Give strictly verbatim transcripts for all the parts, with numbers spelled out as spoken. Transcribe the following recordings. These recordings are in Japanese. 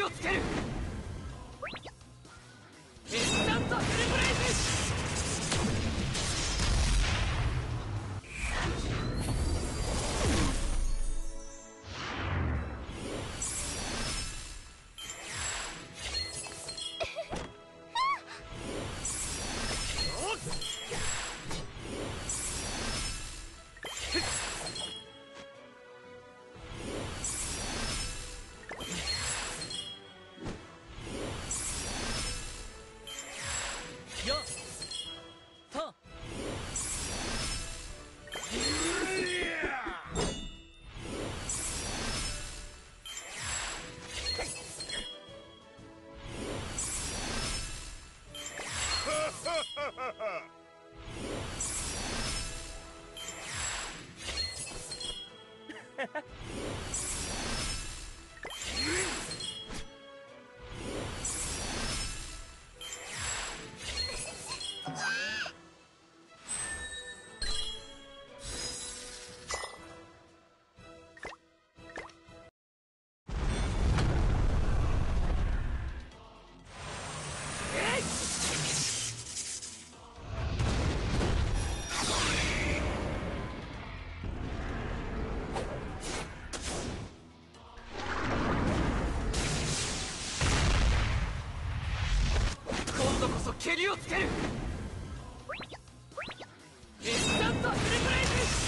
をつける。インスタントフルブレイズ。よっと今度こそ蹴りをつける。インスタントフルブレイズ。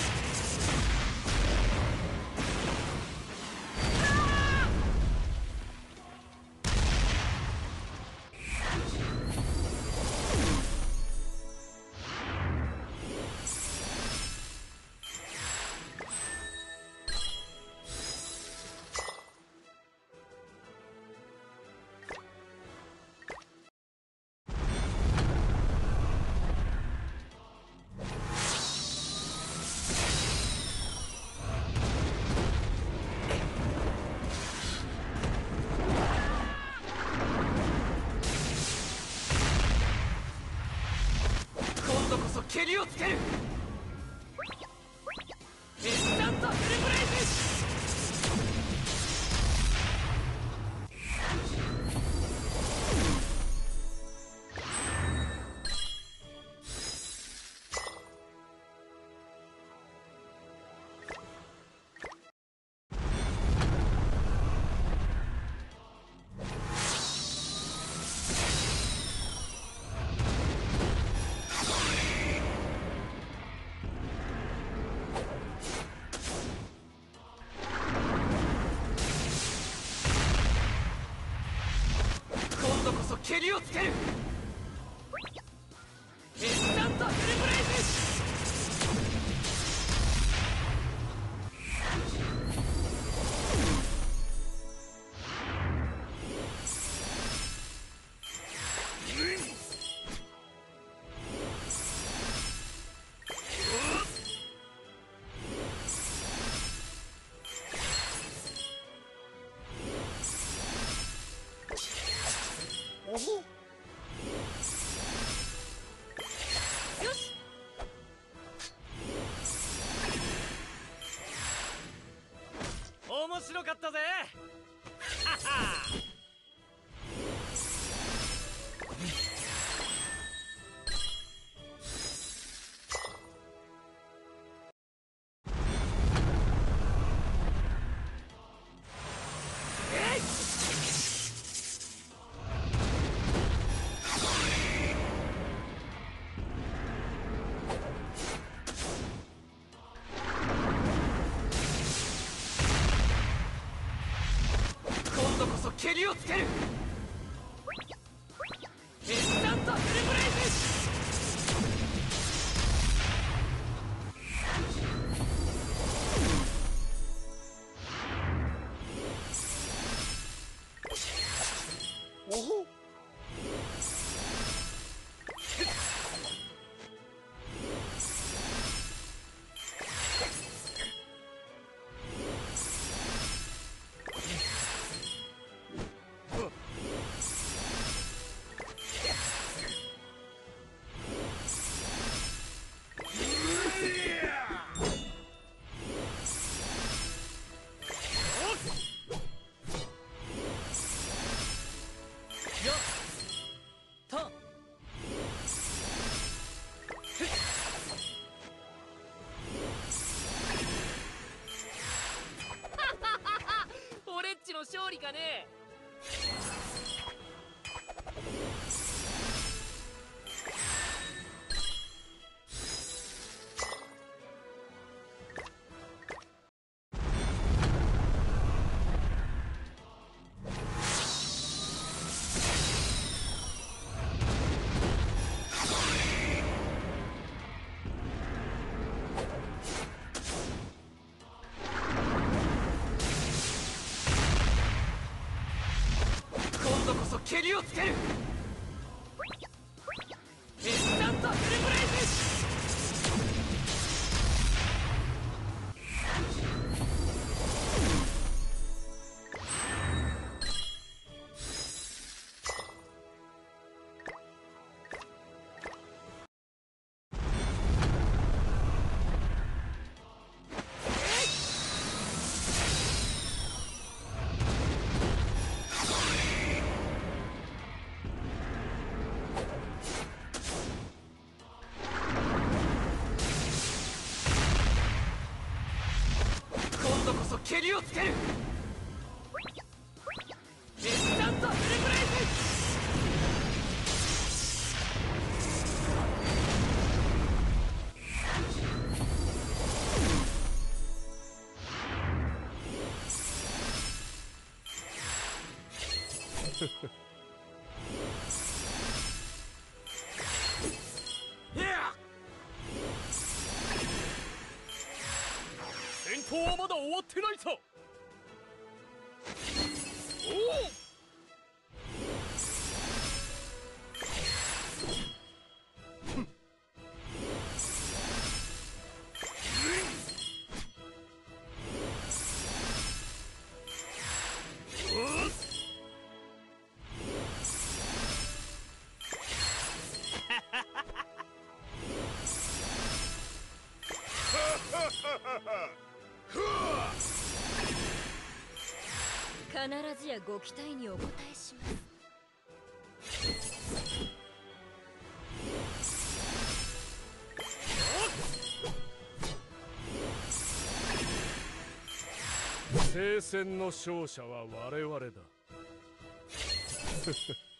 今度こそ蹴りをつける。インスタントフルブレイズ。今度こそ蹴りをつける。インスタントフルブレイズ。おほよし。面白かったぜ。はは今度こそ蹴りをつける。インスタントフルブレイズ。おほ蹴りをつける。インスタントフルブレイズ。今度こそ蹴りをつける。インスタントフルブレイズ。いや戦闘はまだ終わってないさ。おお必ずやご期待にお応えします。 聖戦の勝者は我々だ。